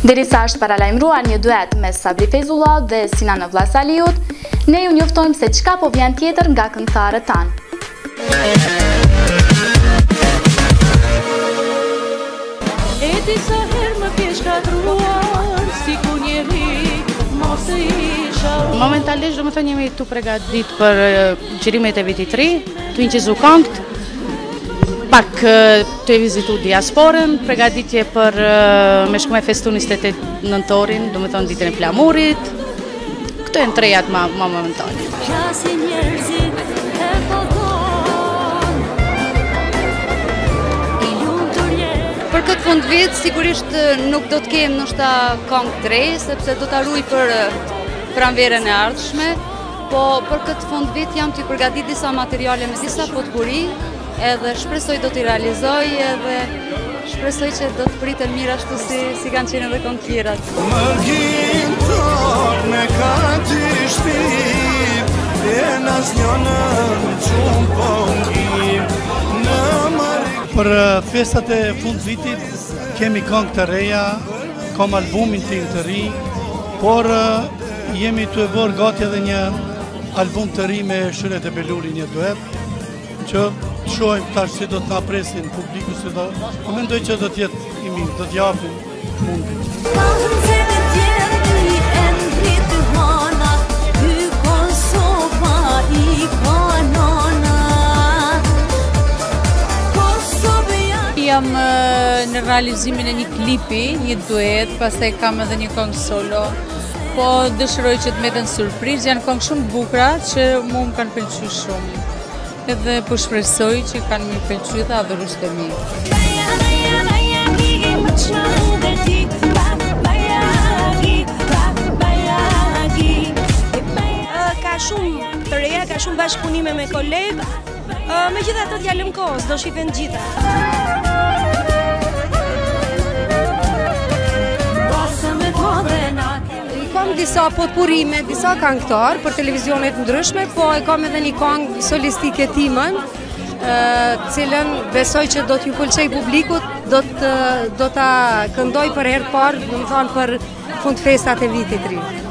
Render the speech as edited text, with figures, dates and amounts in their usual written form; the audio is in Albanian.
Derisa është paralajmëruar një duet me Sabri Feyzullah dhe Sinan Vllazaliut, ne ju njoftojmë se çka po vjen tjetër nga këngëtarët tanë. E disa herë më ke shkatruar, si ku njeri mos e isha. Momentalisht do më thënë jemi tu pregadit për gjirimet e vitit 3, tu inqizu këngët, pak të e vizitu diasporën, pregaditje për me shku me festu 28 nëntorin, do më thënë ditën e flamurit, këto e në trejat ma momentali. Për këtë fund vit, sigurisht nuk do të kemë nështë këngë të re, sepse do të arruj për pranverën e ardhshme, po për këtë fund vit jam të i përgatit disa materiale me disa potpuri, edhe shpresoj do t'i realizoj, edhe shpresoj që do të pritën mirë ashtu si kanë qenë edhe këngë tjerat. Mërgjim tërë me ka t'i shpip, e nas njënën qumë pëngim, në mëri. Për festat e fund vitit kemi këngë të reja, kom albumin të ri, por jemi të e bërë gati edhe një album të ri me Shënet e Beluri, një duet, që shohim tash si do të na presin publiku, si do, po mendoj që do të jetë i mirë, do të japin mundin. Jam në realizimin e një klipi, një duet, pastaj kam edhe një këngë solo, po dëshiroj që të meten surprizë, janë këngë shumë të bukura që mu më kanë pëlqyer shumë. Edhe po shpresoj që kanë më pëlqyer dhe adhurues të mi. Ka shumë të reja, ka shumë bashkëpunime me kolegë, megjithatë t'jalëm kohës, do shifen gjitha. Kam disa potpurime, disa këngëtar për televizionet ndryshme, po e kam edhe një këngë solistike timën, cilën besoj që do t'ju pëlqej publikut, do t'a këndoj për herë parë, do më thonë për fund festat e vitit 3.